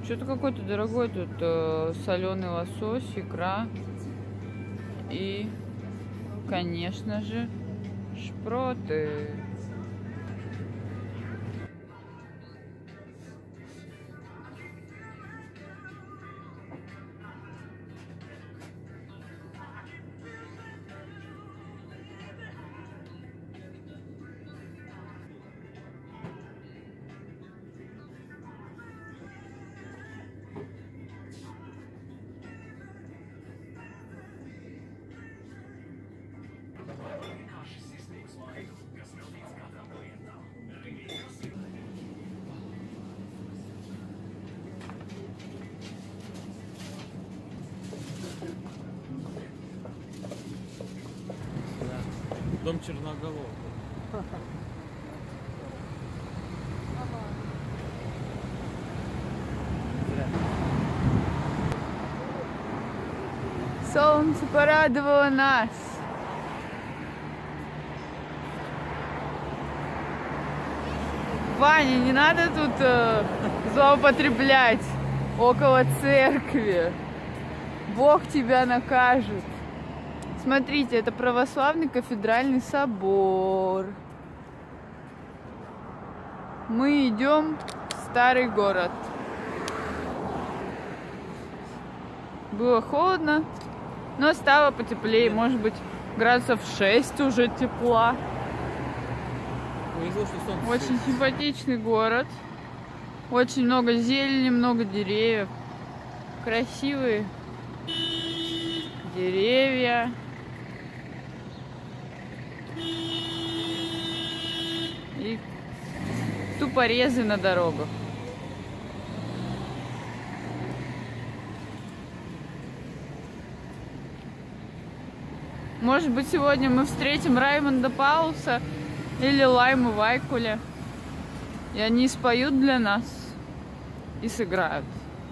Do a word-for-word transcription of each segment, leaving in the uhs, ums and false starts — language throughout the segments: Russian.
Что-то какой-то дорогой тут э, соленый лосось, икра и, конечно же, шпроты. Дом Черноголового. Солнце порадовало нас. Ваня, не надо тут э, злоупотреблять около церкви. Бог тебя накажет. Смотрите, это православный кафедральный собор. Мы идем в старый город. Было холодно, но стало потеплее. Может быть, градусов шесть уже тепла. Повезло, что солнце Очень светит. симпатичный город. Очень много зелени, много деревьев. Красивые деревья. И тупорезы на дорогах. Может быть, сегодня мы встретим Раймонда Паулса или Лайму Вайкуля. И они споют для нас и сыграют.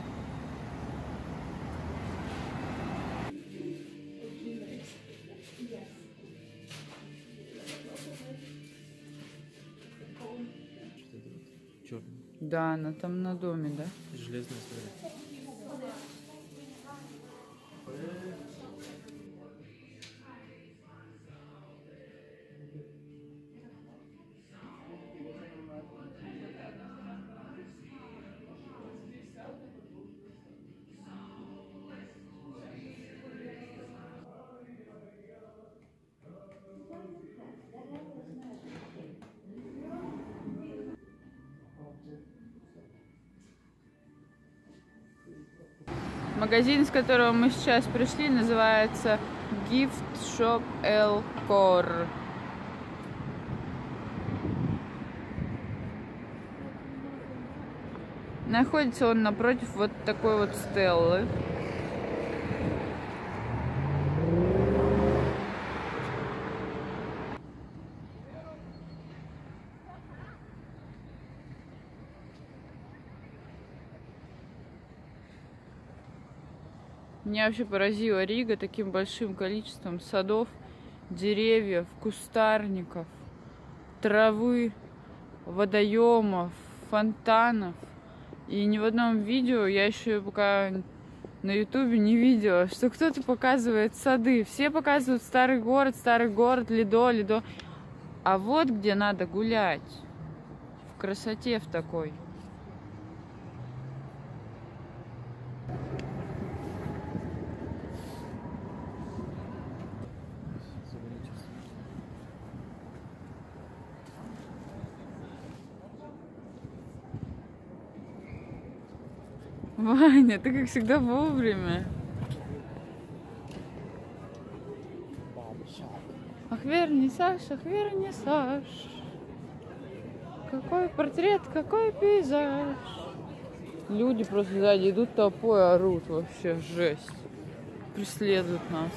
Черный. Да, она там на доме, да? Железная сфера. Магазин, из которого мы сейчас пришли, называется Gift Shop El Cor. Находится он напротив вот такой вот стеллы. Меня вообще поразила Рига таким большим количеством садов, деревьев, кустарников, травы, водоемов, фонтанов. И ни в одном видео я еще пока на ютубе не видела, что кто-то показывает сады. Все показывают старый город, старый город, Лидо, Лидо. А вот где надо гулять. В красоте в такой. Ваня, ты как всегда вовремя. Ах, вернисаж, ах, вернисаж. Какой портрет, какой пейзаж. Люди просто сзади идут толпой, орут. Вообще жесть. Преследуют нас.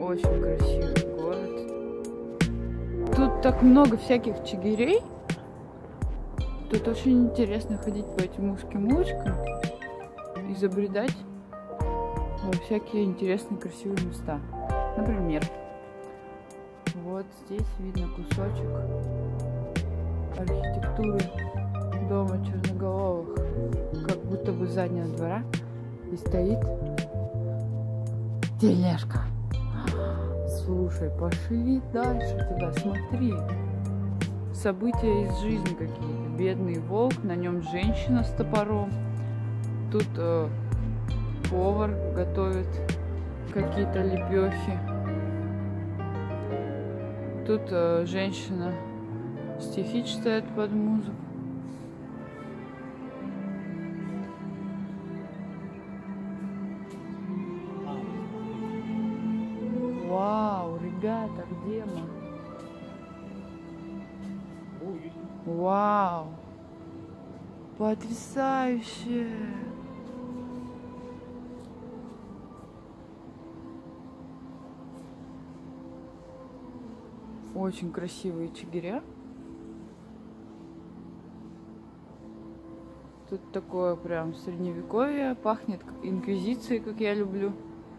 Очень красивый город. Тут так много всяких чигирей. Тут очень интересно ходить по этим узким улочкам и забредать во всякие интересные красивые места. Например, вот здесь видно кусочек архитектуры дома Черноголовых, как будто бы заднего двора, и стоит тележка. Слушай, пошли дальше туда, смотри. События из жизни какие-то. Бедный волк, на нем женщина с топором. Тут э, повар готовит какие-то лепехи. Тут э, женщина стихи читает под музыку. Вау, ребята, где мы? Вау! Потрясающе! Очень красивые чигиря. Тут такое прям средневековье, пахнет инквизицией, как я люблю.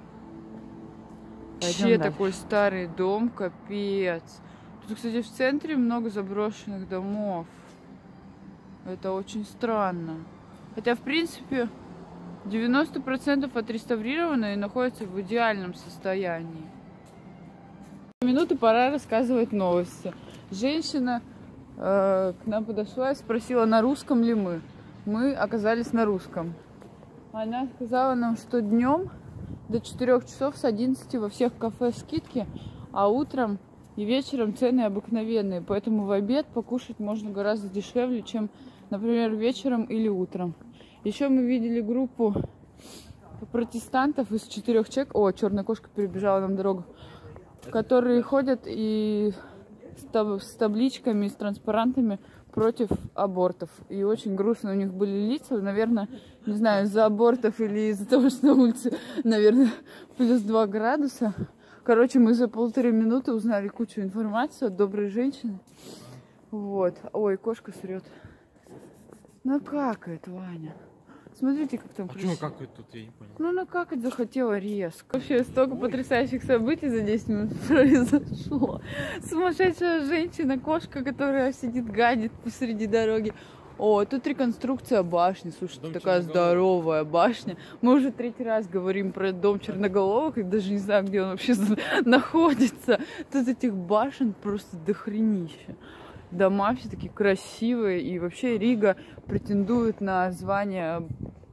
Вообще такой старый дом, капец. Тут, кстати, в центре много заброшенных домов. Это очень странно. Хотя, в принципе, девяносто процентов отреставрировано и находится в идеальном состоянии. Минуты пора рассказывать новости. Женщина э, к нам подошла и спросила, на русском ли мы. Мы оказались на русском. Она сказала нам, что днем до четырёх часов с одиннадцати во всех кафе скидки, а утром и вечером цены обыкновенные. Поэтому в обед покушать можно гораздо дешевле, чем, например, вечером или утром. Еще мы видели группу протестантов из четырех человек. О, черная кошка перебежала нам дорогу. Которые ходят и с табличками, с транспарантами против абортов. И очень грустно у них были лица. Наверное, не знаю, из-за абортов или из-за того, что на улице, наверное, плюс два градуса. Короче, мы за полторы минуты узнали кучу информации от доброй женщины. Вот. Ой, кошка срет. Ну какает, Ваня. Смотрите, как там а красиво. что какает тут, я не понял. Ну, накакать захотела резко. Вообще, столько потрясающих событий за десять минут произошло. Сумасшедшая женщина, кошка, которая сидит, гадит посреди дороги. О, тут реконструкция башни. Слушайте, дом такая здоровая башня. Мы уже третий раз говорим про дом Черноголовых, и даже не знаю, где он вообще находится. Тут этих башен просто дохренища. Дома все такие красивые, и вообще Рига претендует на звание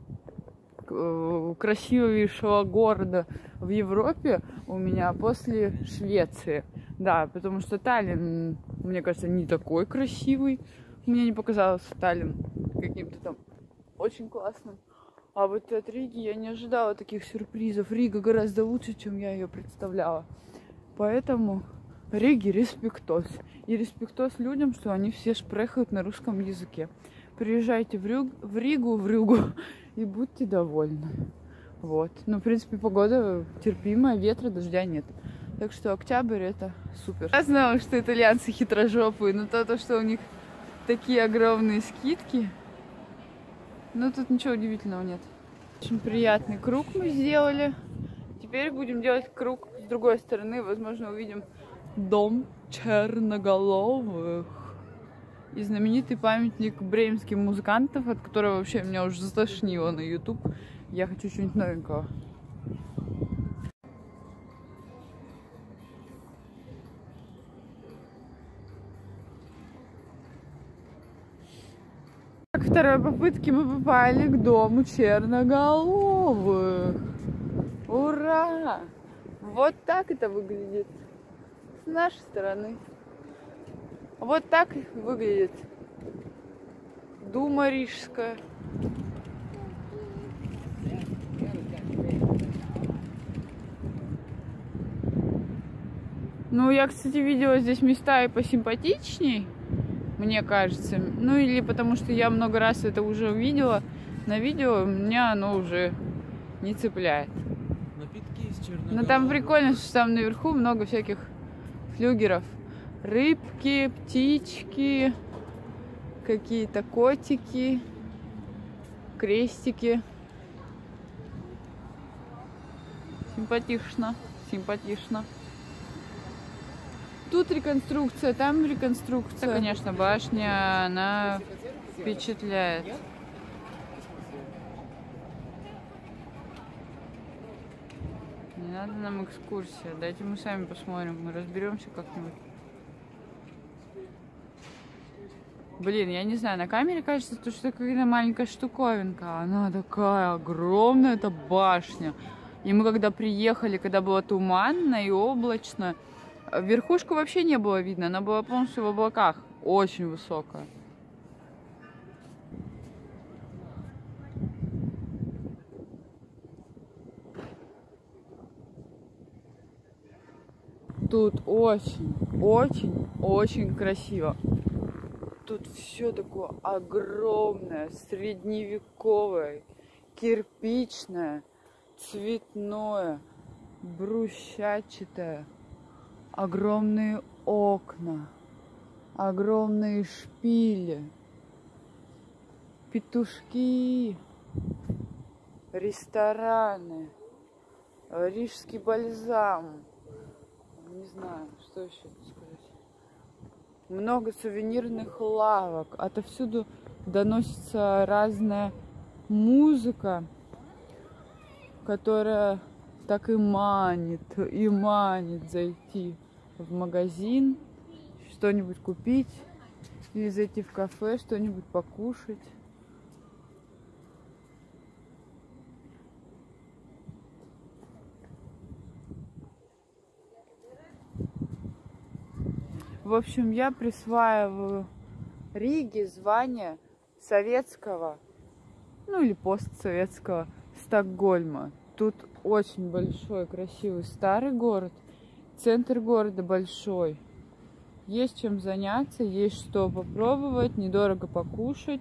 красивейшего города в Европе у меня после Швеции. Да, потому что Таллин, мне кажется, не такой красивый. Мне не показался Таллин каким-то там очень классным. А вот от Риги я не ожидала таких сюрпризов. Рига гораздо лучше, чем я ее представляла. Поэтому Риге респектос. И респектос людям, что они все шпрехают на русском языке. Приезжайте в, Рюг, в Ригу, в Рюгу и будьте довольны. Вот. Ну, в принципе, погода терпимая, ветра, дождя нет. Так что октябрь это супер. Я знала, что итальянцы хитрожопые, но то, то, что у них такие огромные скидки, ну, тут ничего удивительного нет. Очень приятный круг мы сделали. Теперь будем делать круг с другой стороны. Возможно, увидим дом Черноголовых и знаменитый памятник бременским музыкантов, от которого вообще меня уже затошнило на YouTube. Я хочу чего-нибудь новенького. К второй попытке мы попали к дому Черноголовых. Ура! Вот так это выглядит с нашей стороны. Вот так выглядит Дума Рижская. Ну, я, кстати, видела здесь места и посимпатичней, мне кажется. Ну, или потому что я много раз это уже увидела на видео, меня оно уже не цепляет. Напитки из Но там прикольно, что там наверху много всяких флюгеров. Рыбки, птички, какие-то котики, крестики. Симпатично, симпатично. Тут реконструкция, там реконструкция. Да, конечно, башня, она впечатляет. Не надо нам экскурсия, дайте мы сами посмотрим, мы разберемся как-нибудь. Блин, я не знаю, на камере кажется, что это какая-то маленькая штуковинка. Она такая огромная, эта башня. И мы когда приехали, когда было туманно и облачно, верхушку вообще не было видно, она была полностью в облаках. Очень высокая. Тут очень, очень, очень красиво. Тут все такое огромное, средневековое, кирпичное, цветное, брусчатчатое. Огромные окна, огромные шпили, петушки, рестораны, рижский бальзам. Не знаю, что еще сказать. Много сувенирных лавок. Отовсюду доносится разная музыка, которая так и манит, и манит зайти в магазин, что-нибудь купить, или зайти в кафе, что-нибудь покушать. В общем, я присваиваю Риге звание советского, ну или постсоветского Стокгольма. Тут очень большой, красивый старый город, центр города большой. Есть чем заняться, есть что попробовать, недорого покушать.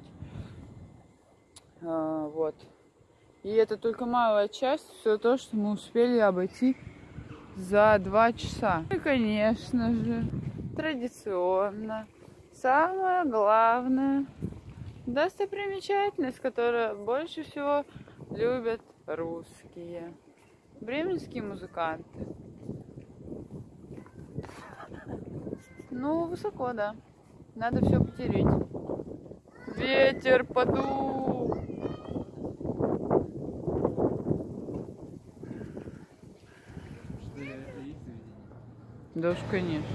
А, вот. И это только малая часть, все то, что мы успели обойти за два часа. И, конечно же, традиционно, самое главное, достопримечательность, которую больше всего любят русские, бременские музыканты. Ну, высоко, да. Надо все потереть. Ветер подул. Да уж, конечно.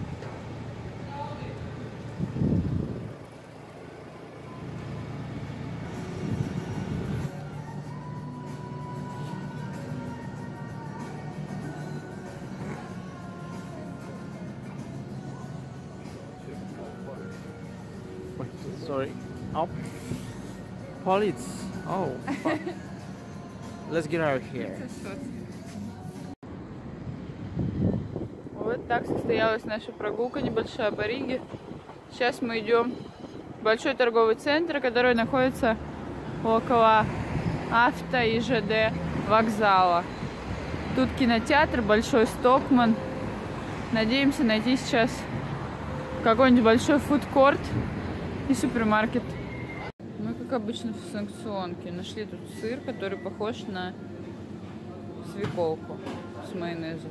Sorry. Oh. Police. Oh, fuck. Let's get out of here. Вот так состоялась наша прогулка небольшая по Риге. Сейчас мы идем в большой торговый центр, который находится около авто и ЖД вокзала. Тут кинотеатр, большой Стокман. Надеемся найти сейчас какой-нибудь большой фудкорт и супермаркет. Мы, как обычно, в санкционке нашли тут сыр, который похож на свеколку с майонезом.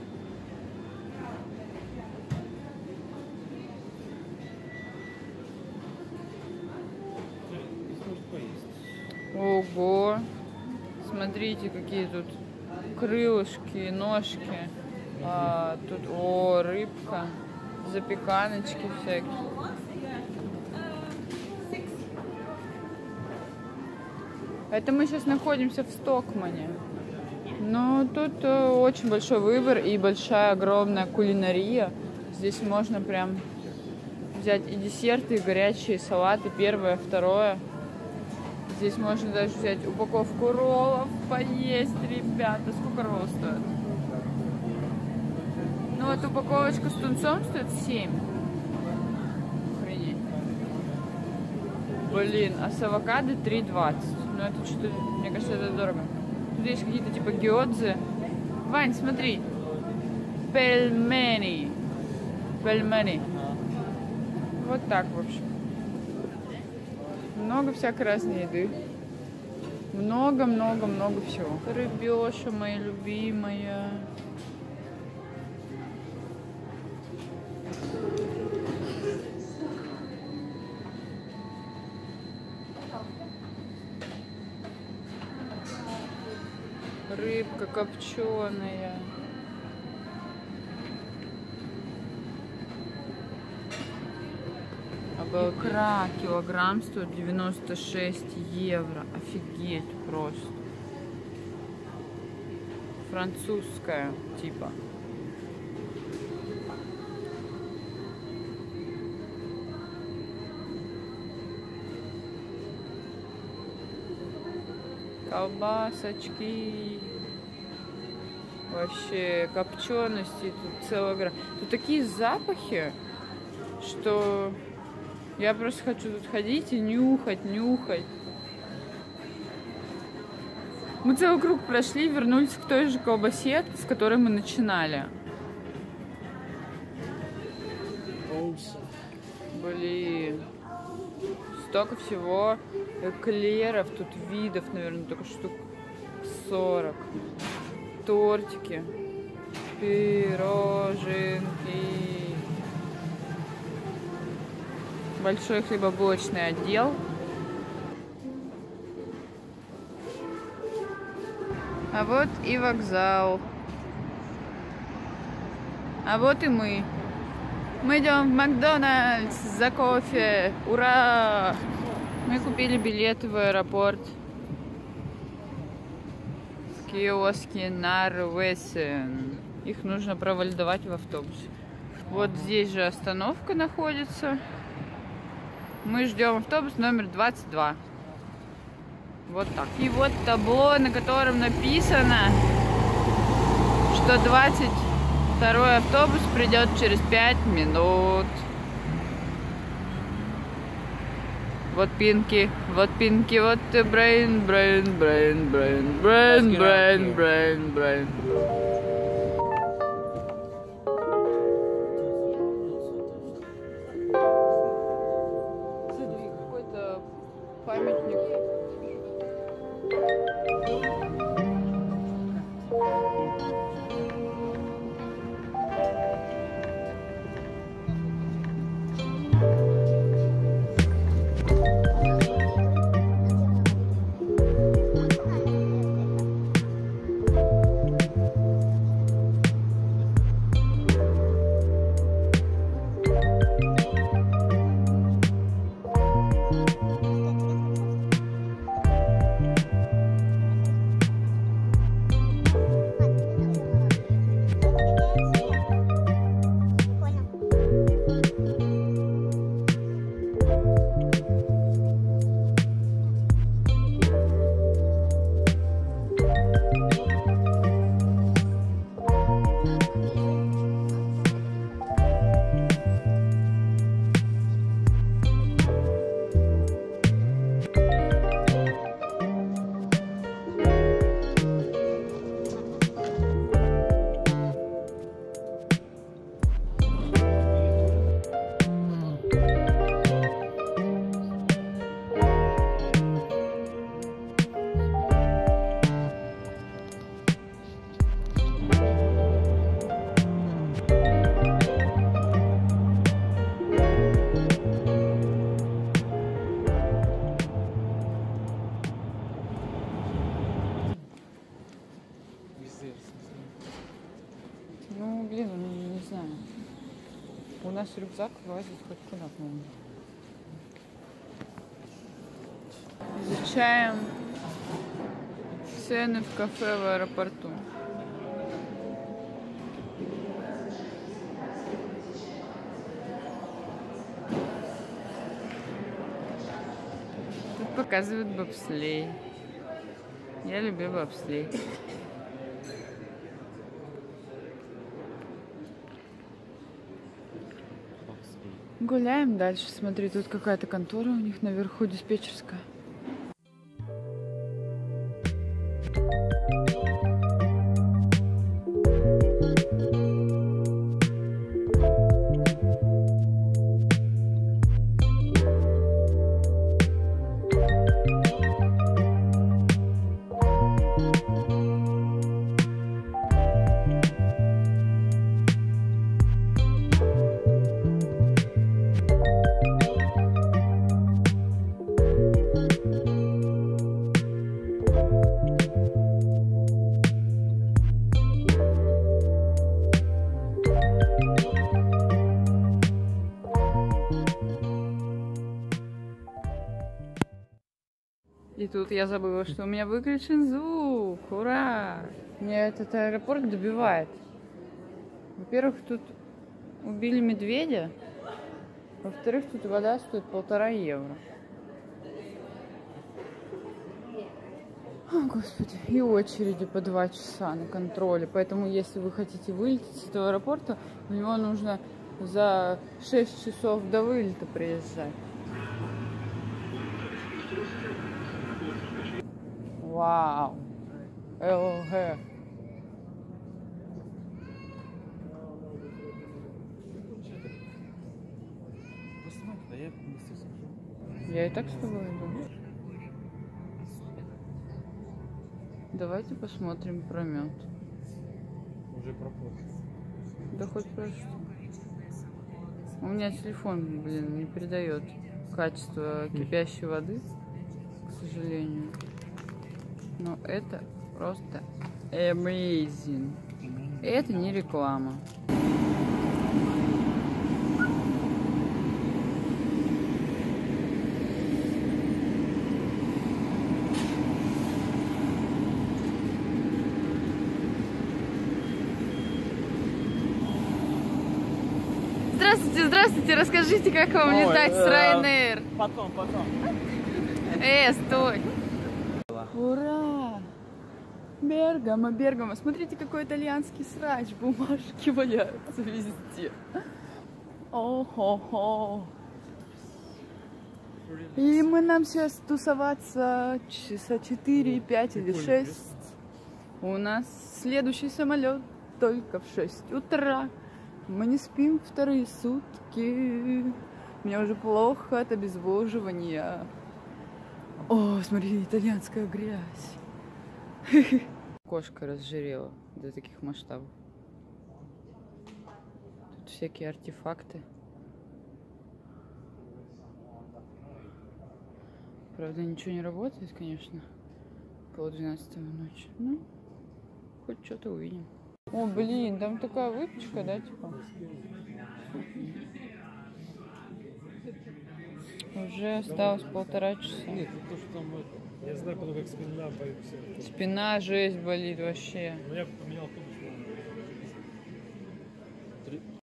Ого! Смотрите, какие тут крылышки, ножки. А, тут, о, рыбка, запеканочки всякие. Это мы сейчас находимся в Стокмане. Но тут э, очень большой выбор и большая, огромная кулинария. Здесь можно прям взять и десерты, и горячие салаты, первое, второе. Здесь можно даже взять упаковку роллов, поесть, ребята. Сколько роллов стоит? Ну вот упаковочка с тунцом стоит семь. Охренеть. Блин, а с авокадо три двадцать. Ну это что-то, мне кажется, это дорого. Тут есть какие-то типа гёдзе, Вань, смотри. Пельмени. Пельмени. Вот так, в общем. Много всякой разной еды. Много-много-много всего. Рыбеша моя любимая. Рыбка копченая. Икра килограмм стоит девяносто шесть евро. Офигеть просто. Французская типа. Колбасочки. Вообще копчености тут целая гора. Тут такие запахи, что я просто хочу тут ходить и нюхать, нюхать. Мы целый круг прошли, вернулись к той же колбасе, с которой мы начинали. Блин. Столько всего. Эклеров, тут видов, наверное, только штук сорок. Тортики. Пироженки. Большой хлебобулочный отдел. А вот и вокзал. А вот и мы. Мы идем в Макдональдс за кофе. Ура! Мы купили билеты в аэропорт. В киоске Нарвесен. Их нужно провалидовать в автобусе. Вот здесь же остановка находится. Мы ждем автобус номер двадцать два. Вот так. И вот табло, на котором написано, что двадцать второй автобус придет через пять минут. Вот Пинки, вот Пинки, вот ты брейн, брейн, брейн, брейн, брейн, брейн, брейн, брейн. Какой-то памятник. Ну, блин, не знаю. У нас рюкзак влазит хоть куда, по-моему. Изучаем цены в кафе в аэропорту. Тут показывают бобслей. Я люблю бобслей. Гуляем дальше. Смотри, тут какая-то контора у них наверху, диспетчерская. И тут я забыла, что у меня выключен звук. Ура! Меня этот аэропорт добивает. Во-первых, тут убили медведя. Во-вторых, тут вода стоит полтора евро. О, Господи. И очереди по два часа на контроле. Поэтому, если вы хотите вылететь с этого аэропорта, в него нужно за шесть часов до вылета приезжать. Вау. ЛГ. Я и так с тобой иду. Давайте посмотрим промет. Уже пропущен. Да хоть про что. У меня телефон, блин, не передает качество кипящей воды, к сожалению. Но это просто amazing. Это не реклама. Здравствуйте, здравствуйте, расскажите, как вам Ой, летать с э, Ryanair? Потом, потом. Э, стой! Ура! Бергамо, Бергамо. Смотрите, какой итальянский срач. Бумажки валяются везде. О-хо-хо. И мы нам сейчас тусоваться часа четыре, пять или шесть. У нас следующий самолет только в шесть утра. Мы не спим вторые сутки. Мне уже плохо от обезвоживания. О, смотри, итальянская грязь. Кошка разжирела до таких масштабов. Тут всякие артефакты. Правда, ничего не работает, конечно. Пол двенадцатого ночи. Ну, хоть что-то увидим. О, блин, там такая выпечка, да, типа? Уже осталось полтора часа. Нет, ну то, что там это. Я знаю, потом как спина болит. Спина жесть болит вообще. Но я поменял тубус.